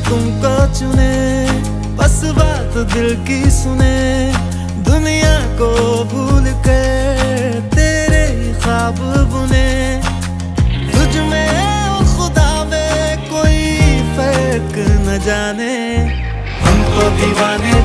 तुमको चुने, बस बात दिल की सुने, दुनिया को भूल कर तेरे ख्वाब बुने। तुझ में और खुदा में कोई फर्क न जाने, हम तो दीवाने